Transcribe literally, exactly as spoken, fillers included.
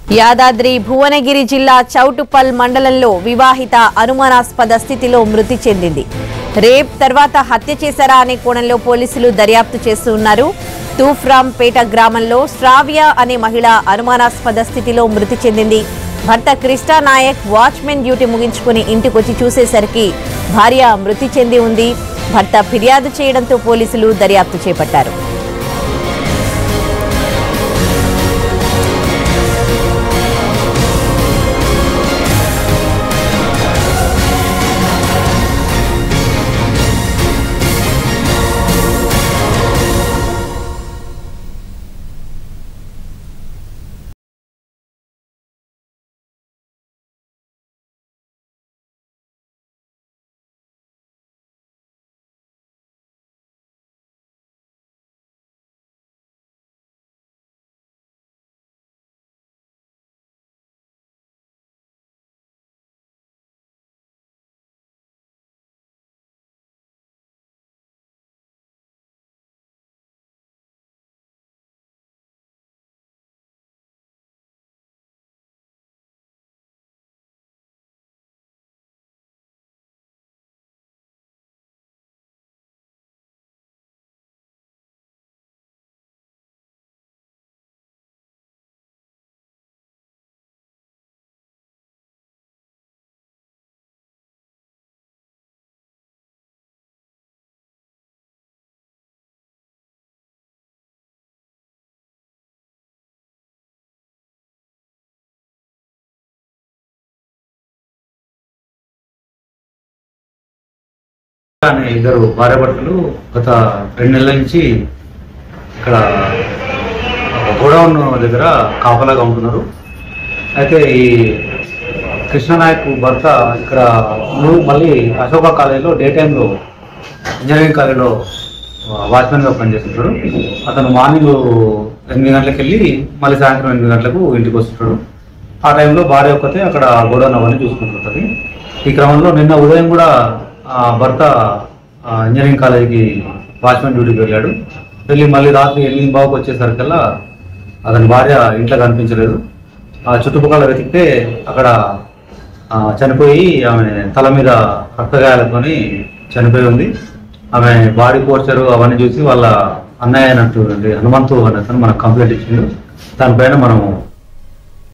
యాదాద్రి భువనగిరి జిల్లా చౌటుప్పల్ మండలంలో వివాహిత అనుమానాస్పద స్థితిలో మృతి చెందింది. రేప్ తర్వాత హత్య చేశారా అనే కోణంలో పోలీసులు దర్యాప్తు చేస్తున్నారు. తూఫ్రాంపేట గ్రామంలో శ్రావ్య అనే మహిళ అనుమానాస్పద స్థితిలో మృతి చెందింది. భర్త కృష్ణ నాయక్ వాచ్మెన్ డ్యూటీ ముగించుకుని ఇంటికొచ్చి చూసేసరికి భార్య మృతి చెంది ఉంది. భర్త ఫిర్యాదు చేయడంతో పోలీసులు దర్యాప్తు చేపట్టారు. ఇద్దరు భార్యాభర్తలు గత రెండు నెలల నుంచి ఇక్కడ గోడౌన్ దగ్గర కాపలాగా ఉంటున్నారు. అయితే ఈ కృష్ణనాయక్ భర్త ఇక్కడ మళ్ళీ అశోక కాలేజీలో డే టైంలో ఇంజనీరింగ్ కాలేజీలో వాచ్మెన్గా పనిచేస్తుంటాడు. అతను మార్నింగ్ ఎనిమిది గంటలకు వెళ్ళి మళ్ళీ సాయంత్రం ఎనిమిది గంటలకు ఇంటికి వస్తుంటాడు. ఆ టైంలో భార్య ఒక్కతే అక్కడ గోడౌన్ అవన్నీ చూసుకుంటుంటుంది. ఈ క్రమంలో నిన్న ఉదయం కూడా భర్త ఇంజనీరింగ్ కాలేజీకి వాచ్మెన్ డ్యూటీకి వెళ్ళాడు. వెళ్ళి మళ్ళీ రాత్రి ఎనిమిది బావుకి వచ్చేసరికల్లా అతని భార్య ఇంట్లో కనిపించలేదు. ఆ చుట్టుపక్కల వెతికితే అక్కడ చనిపోయి ఆమె తల మీద రక్తగాయాలతోని చనిపోయి ఉంది. ఆమె బాడీ పోస్చరు అవన్నీ చూసి వాళ్ళ అన్నయ్య అయినట్టు హనుమంతు అనే మనకు కంప్లైంట్ ఇచ్చిండు. దానిపైన మనం